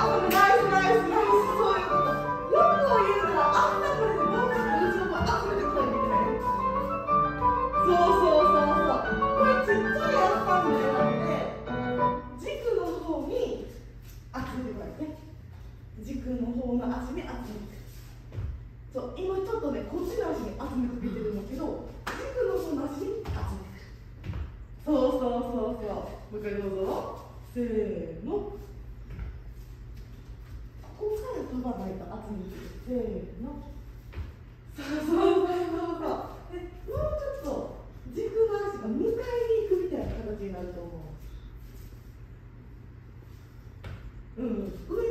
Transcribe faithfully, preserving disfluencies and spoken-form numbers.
そうナイスナイスナイス、そういうこと。欲を言うならあんなこれでどうかなる情報溢れてこないといけないね。そうそうそうそう。これちっちゃいアスパンじゃなくて軸の方に集めてこないね。軸の方の足に集めて。そう今ちょっとねこっちの足に集めかけてるんだけど軸の方の足に集めてくる。そうそうそうそう。もう一回どうぞ。せーの。ここから飛ばないと集めてくる。せーの。そうそうそうそうそう。でもうちょっと軸の足が迎えに行くみたいな形になると思う。うん。上